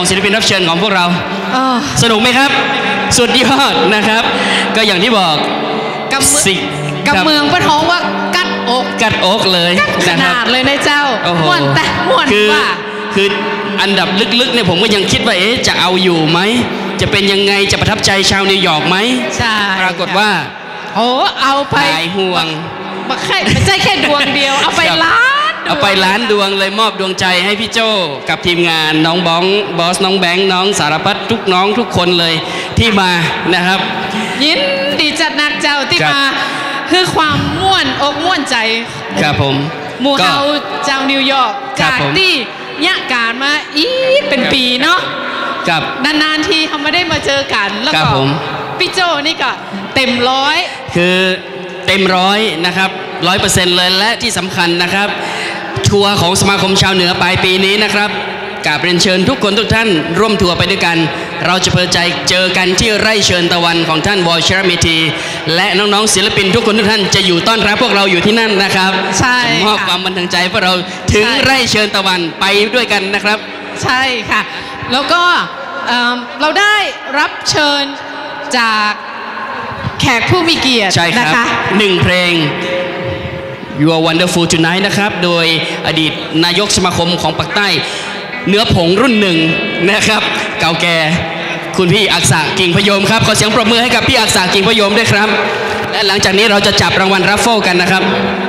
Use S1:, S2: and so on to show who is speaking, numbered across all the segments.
S1: ศิลปินรับเชิญของพวกเราสนุกไหมครับสุดยอดนะครับก็อย่างที่บอกกับเมืองปะท้องว่ากัดอกเลยขนาดเลยนะเจ้าม่วนแต่ม่วนว่าคืออันดับลึกๆเนี่ยผมก็ยังคิดว่าจะเอาอยู่ไหมจะเป็นยังไงจะประทับใจชาวนิวยอร์กไหมใช่ปรากฏว่าเอาไปห่วงไม่ใช่แค่ดวงเดียวเอาไปล้านดวงเลยมอบดวงใจให้พี่โจกับทีมงานน้องบ้องบอสน้องแบงค์น้องสารพัดทุกน้องทุกคนเลยที่มานะครับยินดีจัดนักเจ้าที่มาคือความม่วนอกม่วนใจครับผมหมู่เฮาเจ้านิวยอร์กจากที่ยะการมาเป็นปีเนาะนานๆทีเขาไม่ได้มาเจอกันแล้วก็พี่โจนี่ก็เต็ม100คือเต็ม100นะครับ100%เลยและที่สำคัญนะครับทัวร์ของสมาคมชาวเหนือปลายปีนี้นะครับกราบเรียนเชิญทุกคนทุกท่านร่วมทัวร์ไปด้วยกันเราจะเปิดใจเจอกันที่ไร่เชิญตะวันของท่านวอชราเมธีและน้องๆศิลปินทุกคนทุกท่านจะอยู่ต้อนรับพวกเราอยู่ที่นั่นนะครับใช่มอบความบันเทิงใจพวกเราถึงไร่เชิญตะวันไปด้วยกันนะครับใช่ค่ะแล้วก็เราได้รับเชิญจากแขกผู้มีเกียรตินะคะ1เพลง You Are Wonderful Tonight นะครับโดยอดีตนายกสมาคมของปากใต้เนื้อผงรุ่นหนึ่งนะครับเก่าแก่คุณพี่อักษะกิ่งพยมครับขอเสียงปรบมือให้กับพี่อักษะกิ่งพยมด้วยครับและหลังจากนี้เราจะจับรางวัลรัฟเฟิลกันนะครับ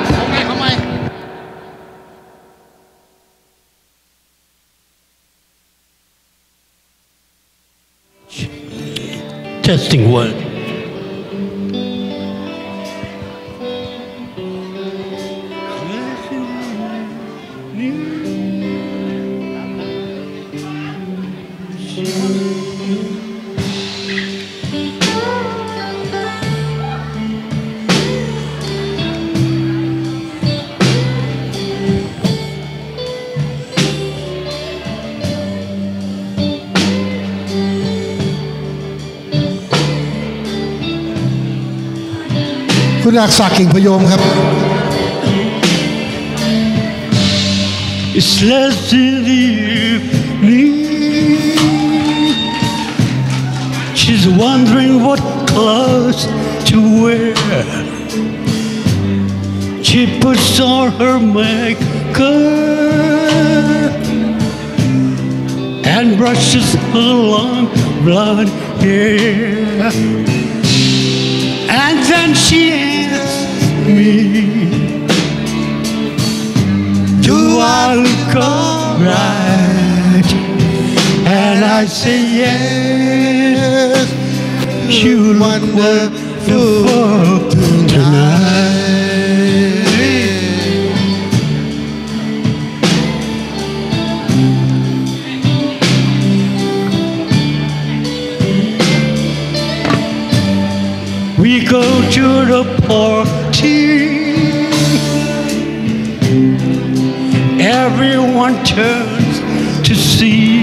S2: Testing one.
S3: คุณอักษะกิ่งพยมครับ
S2: It's less than the evening. She's wondering what clothes to wear. She puts on her makeup and brushes her long blonde hair. And then she asks me, do I look alright? And I say yes, you look wonderful tonight. We go to the party. Everyone turns to see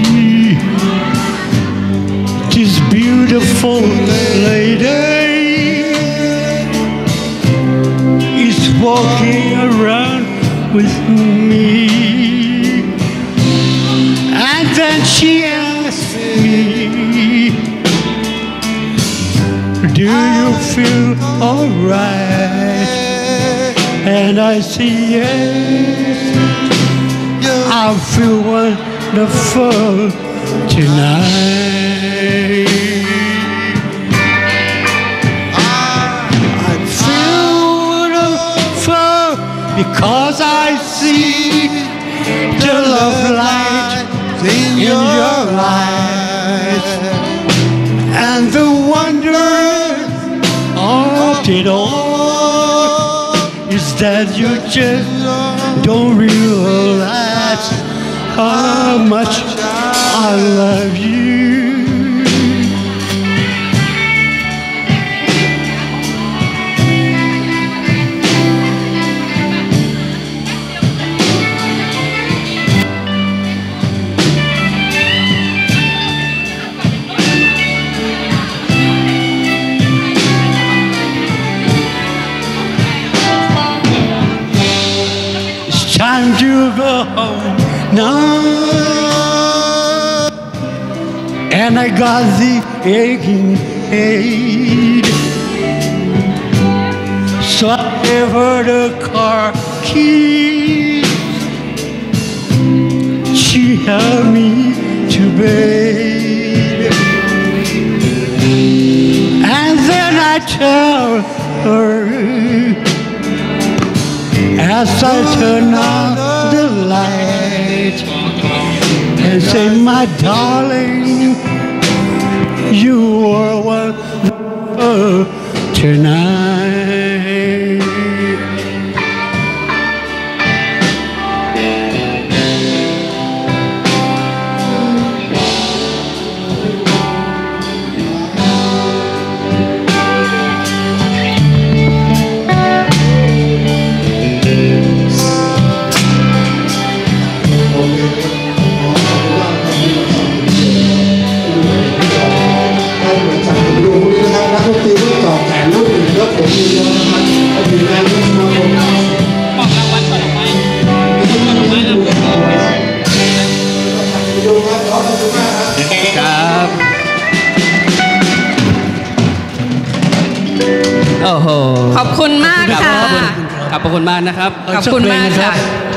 S2: this beautiful lady is walking around with me. And then she asks me, do you feel alright? And I say yes, I feel wonderful tonight. I feel wonderful because I see the love light in your eyes and the wonder of it all is that you just don't realize how much I love you. Time to go home now. and I got the aching head. So I gave her the car keys. She helped me to bed, and then I tell her, as I turn on the light, and say, my darling, you are one tonight.
S1: ครับโอ้โห
S4: ขอบคุณมากค่ะ
S1: ขอบพระคุณมากนะครับ
S4: ขอบคุณมากค่ะ